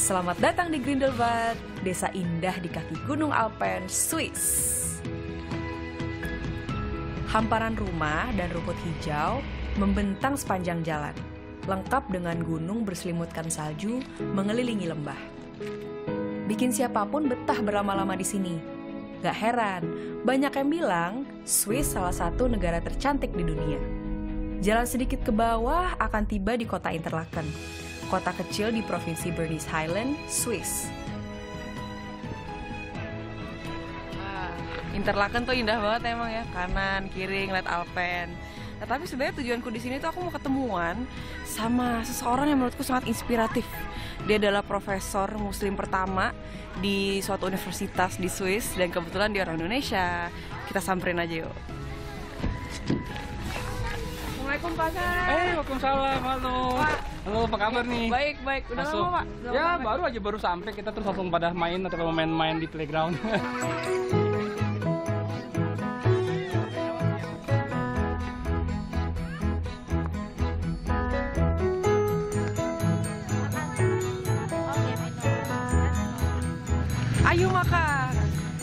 Selamat datang di Grindelwald, desa indah di kaki Gunung Alpen, Swiss. Hamparan rumah dan rumput hijau membentang sepanjang jalan, lengkap dengan gunung berselimutkan salju mengelilingi lembah. Bikin siapapun betah berlama-lama di sini. Gak heran, banyak yang bilang Swiss salah satu negara tercantik di dunia. Jalan sedikit ke bawah akan tiba di kota Interlaken, kota kecil di provinsi Bernese Highland, Swiss. Interlaken tuh indah banget emang ya, kanan kiri ngeliat Alpen. Nah, tapi sebenarnya tujuanku di sini tuh aku mau ketemuan sama seseorang yang menurutku sangat inspiratif. Dia adalah profesor muslim pertama di suatu universitas di Swiss dan kebetulan dia orang Indonesia. Kita samperin aja yuk. Assalamualaikum Pak Zahar. Waalaikumsalam, halo. Pak. Halo, apa kabar nih? Baik. Udah lama Pak? Baru sampai, kita terus langsung pada main atau main di playground. Ayo makan.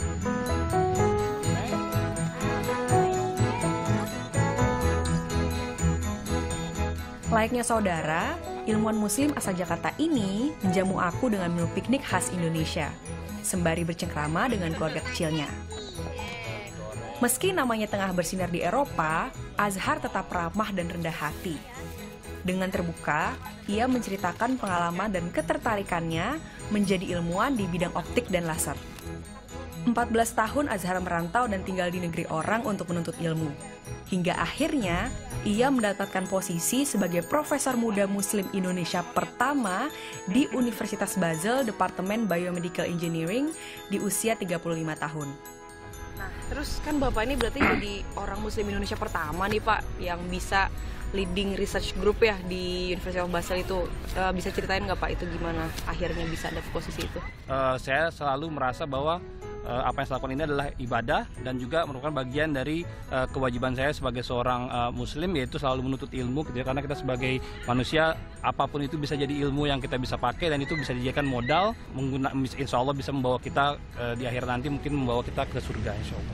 Layaknya saudara, ilmuwan muslim asal Jakarta ini menjamu aku dengan menu piknik khas Indonesia, sembari bercengkrama dengan keluarga kecilnya. Meski namanya tengah bersinar di Eropa, Azhar tetap ramah dan rendah hati. Dengan terbuka, ia menceritakan pengalaman dan ketertarikannya menjadi ilmuwan di bidang optik dan laser. 14 tahun Azhar merantau dan tinggal di negeri orang untuk menuntut ilmu. Hingga akhirnya, ia mendapatkan posisi sebagai profesor muda muslim Indonesia pertama di Universitas Basel, Departemen Biomedical Engineering di usia 35 tahun. Nah, terus kan Bapak ini berarti jadi orang muslim Indonesia pertama nih Pak, yang bisa leading research group ya di Universitas Basel itu. Bisa ceritain nggak Pak itu gimana akhirnya bisa ada posisi itu? Saya selalu merasa bahwa apa yang saya lakukan ini adalah ibadah dan juga merupakan bagian dari kewajiban saya sebagai seorang muslim, yaitu selalu menuntut ilmu gitu ya. Karena kita sebagai manusia, apapun itu bisa jadi ilmu yang kita bisa pakai dan itu bisa dijadikan modal, insya Allah bisa membawa kita di akhir nanti mungkin membawa kita ke surga insya Allah.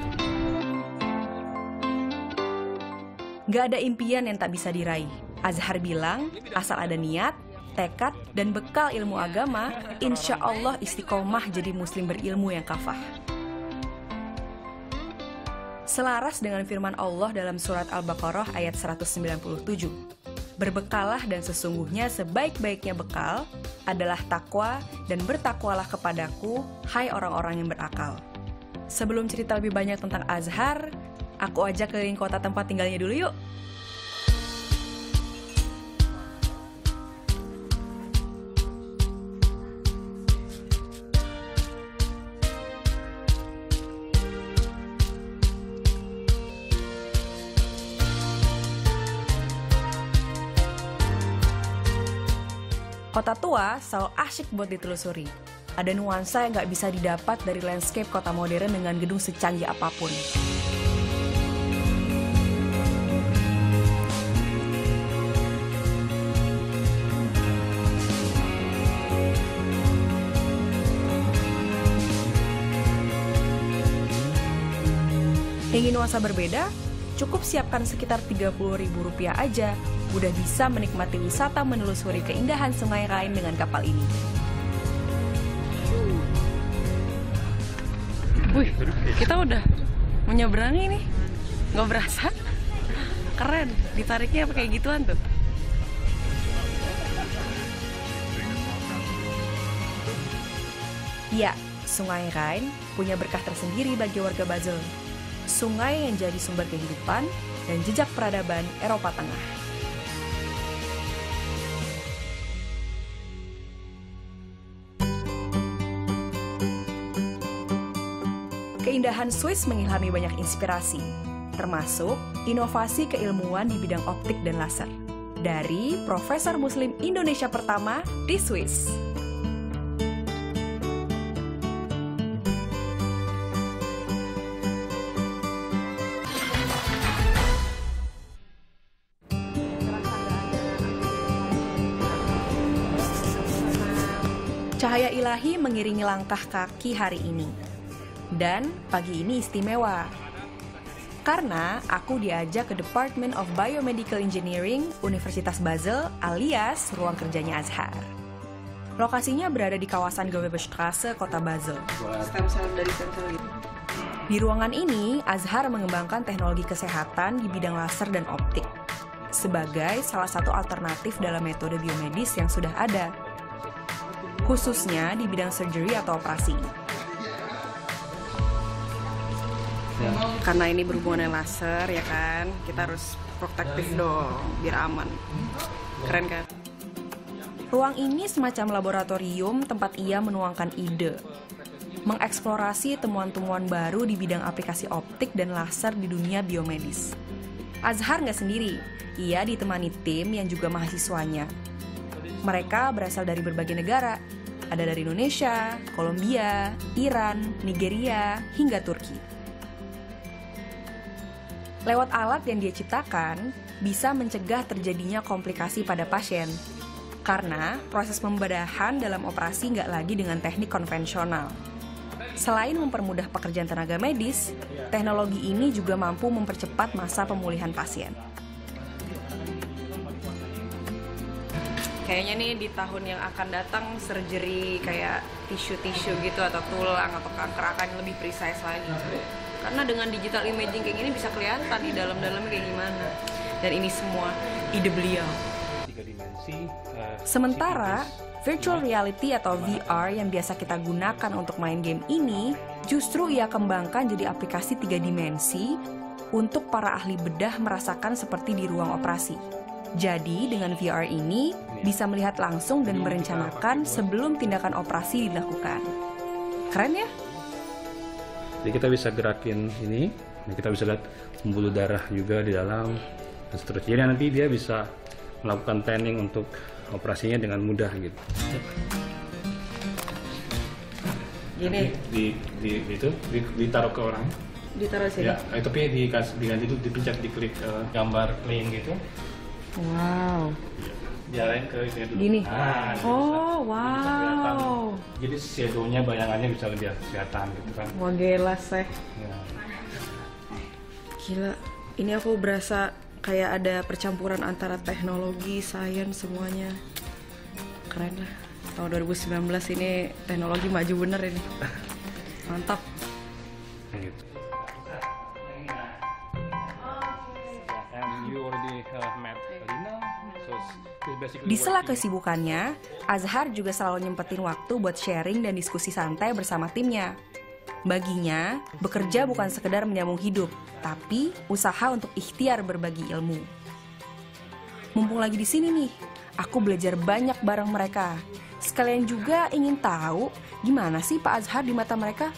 Gak ada impian yang tak bisa diraih. Azhar bilang, asal ada niat, tekad, dan bekal ilmu agama, insya Allah istiqomah jadi muslim berilmu yang kafah. Selaras dengan firman Allah dalam surat Al-Baqarah ayat 197. Berbekalah dan sesungguhnya sebaik-baiknya bekal adalah takwa dan bertakwalah kepadaku, hai orang-orang yang berakal. Sebelum cerita lebih banyak tentang Azhar, aku ajak keliling kota tempat tinggalnya dulu yuk. Kota tua selalu asyik buat ditelusuri. Ada nuansa yang gak bisa didapat dari landscape kota modern dengan gedung secanggih apapun. Ingin nuansa berbeda? Cukup siapkan sekitar Rp30.000 aja, udah bisa menikmati wisata menelusuri keindahan Sungai Rhine dengan kapal ini. Wih, kita udah menyeberangi nih, nggak berasa? Keren, ditariknya pakai gituan tuh. Ya, Sungai Rhine punya berkah tersendiri bagi warga Basel. Sungai yang jadi sumber kehidupan dan jejak peradaban Eropa Tengah. Keindahan Swiss mengilhami banyak inspirasi, termasuk inovasi keilmuan di bidang optik dan laser, dari Profesor Muslim Indonesia pertama di Swiss. Cahaya ilahi mengiringi langkah kaki hari ini. Dan pagi ini istimewa. Karena aku diajak ke Department of Biomedical Engineering Universitas Basel alias ruang kerjanya Azhar. Lokasinya berada di kawasan Gewerbestraße, kota Basel. Di ruangan ini, Azhar mengembangkan teknologi kesehatan di bidang laser dan optik sebagai salah satu alternatif dalam metode biomedis yang sudah ada, khususnya di bidang surgery atau operasi. Karena ini berhubungan dengan laser, ya kan, kita harus protektif dong, biar aman. Keren kan? Ruang ini semacam laboratorium tempat ia menuangkan ide, mengeksplorasi temuan-temuan baru di bidang aplikasi optik dan laser di dunia biomedis. Azhar nggak sendiri, ia ditemani tim yang juga mahasiswanya. Mereka berasal dari berbagai negara, ada dari Indonesia, Kolombia, Iran, Nigeria, hingga Turki. Lewat alat yang dia ciptakan, bisa mencegah terjadinya komplikasi pada pasien. Karena proses pembedahan dalam operasi nggak lagi dengan teknik konvensional. Selain mempermudah pekerjaan tenaga medis, teknologi ini juga mampu mempercepat masa pemulihan pasien. Kayaknya nih di tahun yang akan datang surgery kayak tisu-tisu gitu atau tulang atau kanker akan lebih precise lagi. Karena dengan digital imaging kayak gini bisa kelihatan di dalam-dalamnya kayak gimana. Dan ini semua ide beliau. Sementara virtual reality atau VR yang biasa kita gunakan untuk main game ini justru ia kembangkan jadi aplikasi 3 dimensi untuk para ahli bedah merasakan seperti di ruang operasi. Jadi dengan VR ini bisa melihat langsung dan merencanakan sebelum tindakan operasi dilakukan. Keren ya? Jadi kita bisa gerakin ini, kita bisa lihat pembuluh darah juga di dalam, dan seterusnya. Jadi nanti dia bisa melakukan planning untuk operasinya dengan mudah gitu. Gini. Ditaruh ke orang. Ditaruh sini. Ya, tapi diganti itu dipencet diklik gambar playing gitu. Wow. Jalanin ke sini dulu. Gini. Nah, oh, wow. Jadi shadow-nya bayangannya bisa lebih kelihatan gitu kan. Wah, gila sih. Ya. Gila. Ini aku berasa kayak ada percampuran antara teknologi, sains, semuanya. Keren lah. Tahun 2019 ini teknologi maju bener ini. Mantap. Gitu. And you already met Lina, so di sela kesibukannya, Azhar juga selalu nyempetin waktu buat sharing dan diskusi santai bersama timnya. Baginya, bekerja bukan sekedar menyambung hidup, tapi usaha untuk ikhtiar berbagi ilmu. Mumpung lagi di sini nih, aku belajar banyak bareng mereka. Sekalian juga ingin tahu gimana sih Pak Azhar di mata mereka.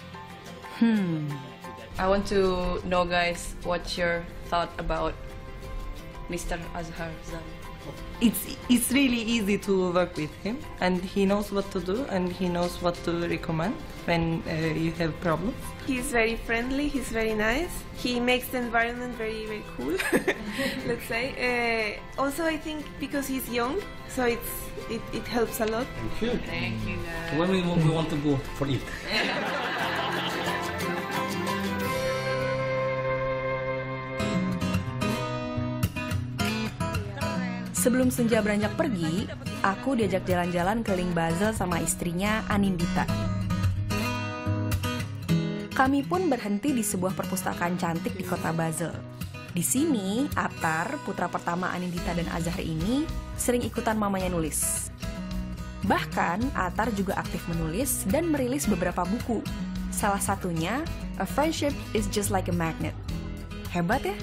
I want to know guys, what's your thought about Mr. Azhar Zam? It's really easy to work with him, and he knows what to do and he knows what to recommend when you have problems. He's very friendly, he's very nice. He makes the environment very, very cool, let's say. Also, I think because he's young, so it helps a lot. Thank you. Thank you guys. When we want to go for it. Sebelum senja beranjak pergi, aku diajak jalan-jalan keliling Basel sama istrinya Anindita. Kami pun berhenti di sebuah perpustakaan cantik di kota Basel. Di sini, Atar, putra pertama Anindita dan Azhar ini, sering ikutan mamanya nulis. Bahkan, Atar juga aktif menulis dan merilis beberapa buku. Salah satunya, A Friendship is Just Like a Magnet. Hebat ya?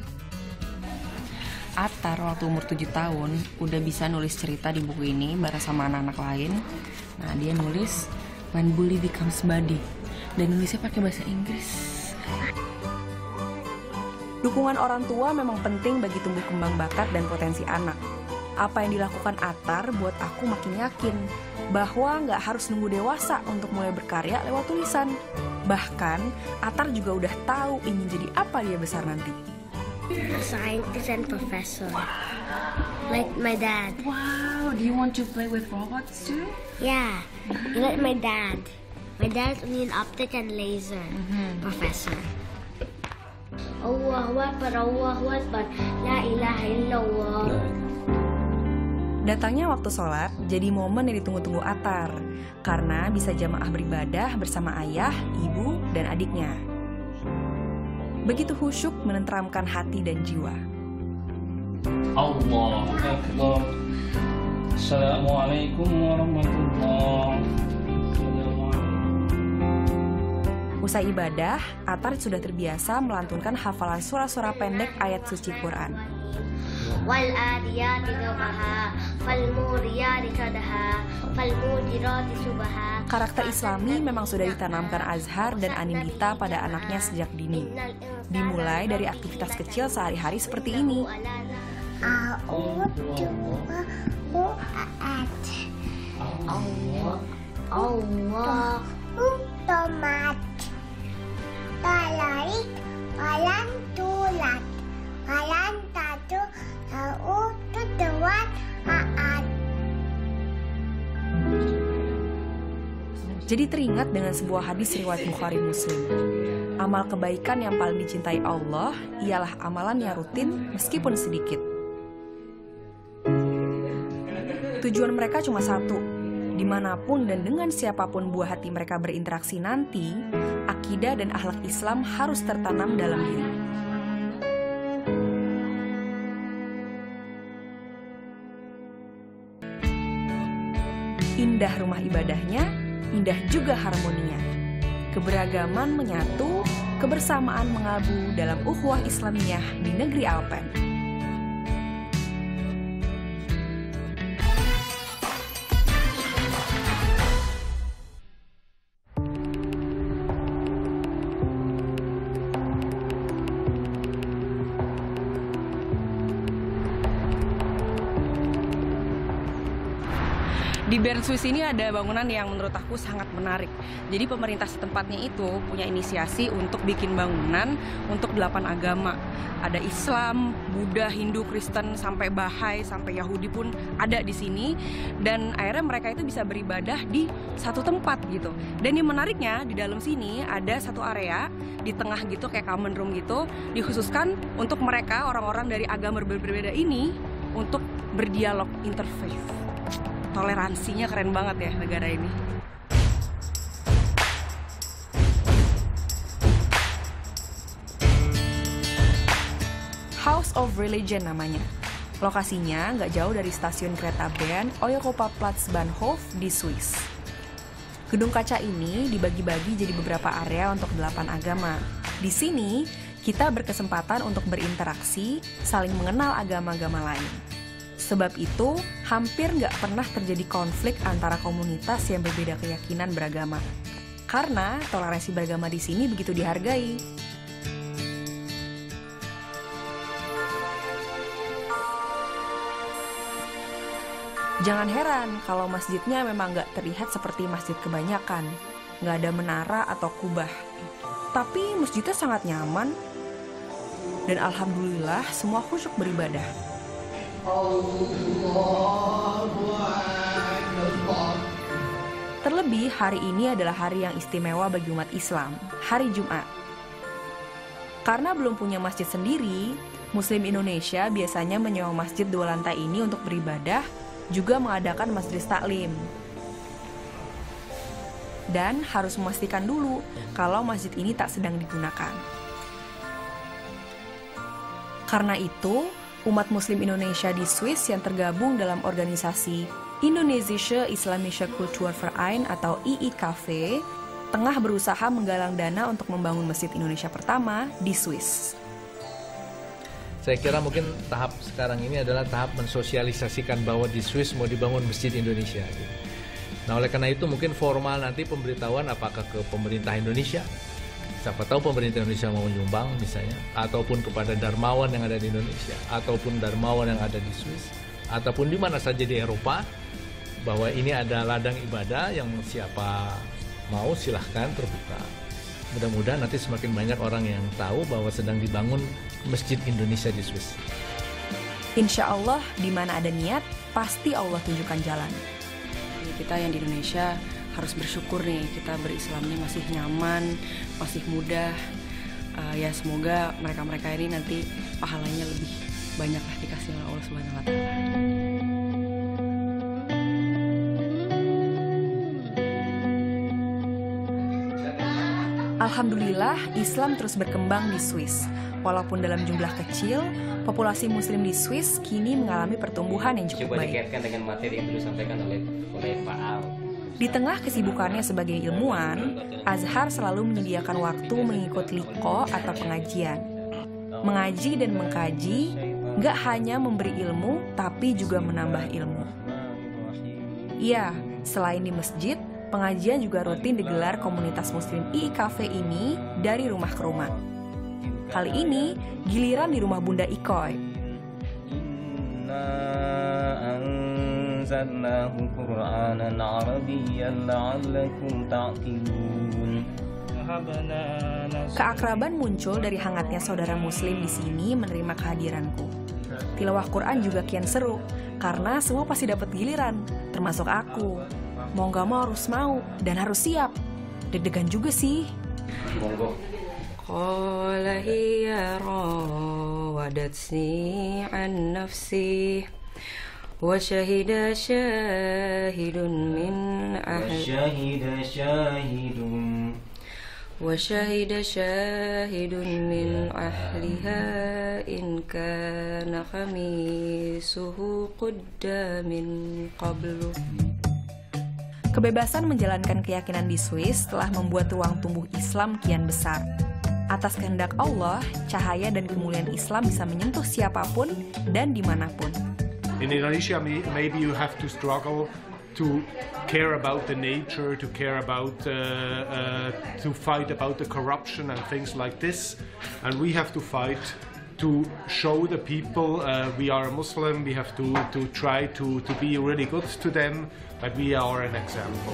Atar waktu umur 7 tahun udah bisa nulis cerita di buku ini bareng sama anak-anak lain. Nah, dia nulis When Bully Becomes Buddy dan nulisnya pakai bahasa Inggris. Dukungan orang tua memang penting bagi tumbuh kembang bakat dan potensi anak. Apa yang dilakukan Atar buat aku makin yakin bahwa nggak harus nunggu dewasa untuk mulai berkarya lewat tulisan. Bahkan, Atar juga udah tahu ingin jadi apa dia besar nanti. A scientist and professor. like my dad. Wow, do you want to play with robots too? Yeah, like my dad. My dad's only an optic and laser professor. Allahu Akbar, Allahu Akbar, La ilaha illallah. Datangnya waktu sholat jadi momen yang ditunggu-tunggu Atar, karena bisa jamaah beribadah bersama ayah, ibu, dan adiknya. Begitu khusyuk menenteramkan hati dan jiwa. Allahu Akbar. Assalamualaikum warahmatullahi wabarakatuh. Usai ibadah, Atar sudah terbiasa melantunkan hafalan surah-surah pendek ayat suci Quran. Wal adiyati dhabaha, fal muriyati qadaha, fal mudirati subha. Karakter Islami memang sudah ditanamkan Azhar dan Anindita pada anaknya sejak dini. Dimulai dari aktivitas kecil sehari-hari seperti ini. Allah tomat talarik walan tulat walan tatu tau tutuat aat. Jadi teringat dengan sebuah hadis riwayat Bukhari Muslim. Amal kebaikan yang paling dicintai Allah ialah amalan yang rutin meskipun sedikit. Tujuan mereka cuma satu, dimanapun dan dengan siapapun buah hati mereka berinteraksi nanti, akidah dan akhlak Islam harus tertanam dalam diri. Indah rumah ibadahnya, indah juga harmoninya. Keberagaman menyatu, kebersamaan mengabu dalam ukhuwah Islamiyah di negeri Alpen. Di Bern, Swiss ini ada bangunan yang menurut aku sangat menarik. Jadi pemerintah setempatnya itu punya inisiasi untuk bikin bangunan untuk 8 agama. Ada Islam, Buddha, Hindu, Kristen, sampai Bahai, sampai Yahudi pun ada di sini. Dan akhirnya mereka itu bisa beribadah di satu tempat gitu. Dan yang menariknya di dalam sini ada satu area di tengah gitu kayak common room gitu, dikhususkan untuk mereka orang-orang dari agama berbeda ini untuk berdialog interfaith. Toleransinya keren banget ya negara ini. House of Religion namanya. Lokasinya nggak jauh dari stasiun kereta Bern Oyokopaplatz Bahnhof di Swiss. Gedung kaca ini dibagi-bagi jadi beberapa area untuk 8 agama. Di sini kita berkesempatan untuk berinteraksi, saling mengenal agama-agama lain. Sebab itu, hampir nggak pernah terjadi konflik antara komunitas yang berbeda keyakinan beragama. Karena toleransi beragama di sini begitu dihargai. Jangan heran kalau masjidnya memang nggak terlihat seperti masjid kebanyakan. Nggak ada menara atau kubah. Tapi masjidnya sangat nyaman. Dan alhamdulillah semua khusyuk beribadah. Terlebih hari ini adalah hari yang istimewa bagi umat Islam, hari Jumat. Karena belum punya masjid sendiri, Muslim Indonesia biasanya menyewa masjid 2 lantai ini untuk beribadah, juga mengadakan majelis taklim. Dan harus memastikan dulu kalau masjid ini tak sedang digunakan. Karena itu, umat Muslim Indonesia di Swiss yang tergabung dalam organisasi Indonesische Islamische Kulturverein atau IIKV tengah berusaha menggalang dana untuk membangun masjid Indonesia pertama di Swiss. Saya kira mungkin tahap sekarang ini adalah tahap mensosialisasikan bahwa di Swiss mau dibangun masjid Indonesia. Nah, oleh karena itu mungkin formal nanti pemberitahuan apakah ke pemerintah Indonesia, siapa tahu pemerintah Indonesia mau menyumbang misalnya, ataupun kepada darmawan yang ada di Indonesia, ataupun darmawan yang ada di Swiss, ataupun di mana saja di Eropa, bahwa ini ada ladang ibadah yang siapa mau silahkan terbuka. Mudah-mudahan nanti semakin banyak orang yang tahu bahwa sedang dibangun Masjid Indonesia di Swiss. Insya Allah, di mana ada niat, pasti Allah tunjukkan jalan. Kita yang di Indonesia harus bersyukur nih, kita berislamnya masih nyaman, masih mudah. Ya semoga mereka-mereka ini nanti pahalanya lebih banyak lah dikasih oleh Allah Subhanahu wa Ta'ala. Alhamdulillah, Islam terus berkembang di Swiss. Walaupun dalam jumlah kecil, populasi Muslim di Swiss kini mengalami pertumbuhan yang cukup baik. Coba dikaitkan dengan materi yang disampaikan oleh Pak Al. Di tengah kesibukannya sebagai ilmuwan, Azhar selalu menyediakan waktu mengikuti liqo atau pengajian. Mengaji dan mengkaji gak hanya memberi ilmu, tapi juga menambah ilmu. Iya, selain di masjid, pengajian juga rutin digelar komunitas muslim IIKF ini dari rumah ke rumah. Kali ini, giliran di rumah Bunda Ikoy. Keakraban muncul dari hangatnya saudara muslim di sini menerima kehadiranku. Tilawah Quran juga kian seru, karena semua pasti dapat giliran, termasuk aku. Mau gak mau harus mau, dan harus siap. Deg-degan juga sih. Monggo. Qala hiya rawadatni an nafsi wa shahida shahidun min ahliha in kana khamisuhu qudda min qablu. Kebebasan menjalankan keyakinan di Swiss telah membuat ruang tumbuh Islam kian besar. Atas kehendak Allah, cahaya dan kemuliaan Islam bisa menyentuh siapapun dan dimanapun. In Indonesia, maybe you have to struggle to care about the nature, to care about, to fight about the corruption and things like this. And we have to fight to show the people we are a Muslim. We have to try to be really good to them, that we are an example.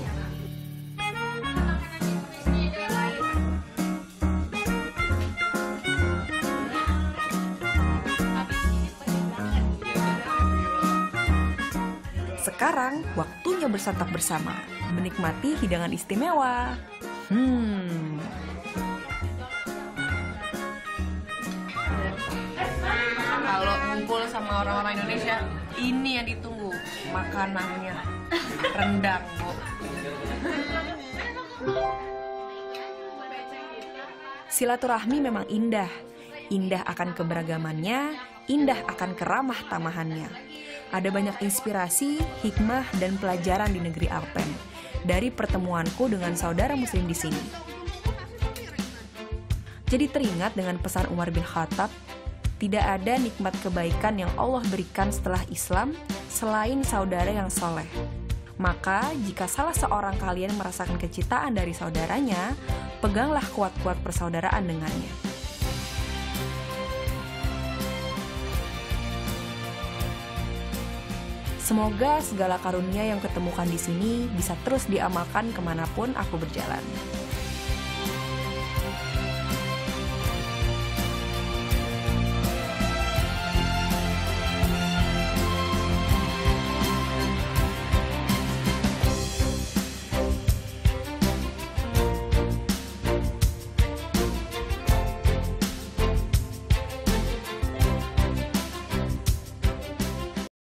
Sekarang, waktunya bersantap bersama, menikmati hidangan istimewa. Kalau ngumpul sama orang-orang Indonesia, ini yang ditunggu, makanannya. Rendang, Bu. Silaturahmi memang indah. Indah akan keberagamannya, indah akan keramah tamahannya. Ada banyak inspirasi, hikmah, dan pelajaran di negeri Alpen dari pertemuanku dengan saudara muslim di sini. Jadi teringat dengan pesan Umar bin Khattab, tidak ada nikmat kebaikan yang Allah berikan setelah Islam selain saudara yang soleh. Maka jika salah seorang kalian merasakan kecintaan dari saudaranya, peganglah kuat-kuat persaudaraan dengannya. Semoga segala karunia yang ketemukan di sini bisa terus diamalkan kemanapun aku berjalan.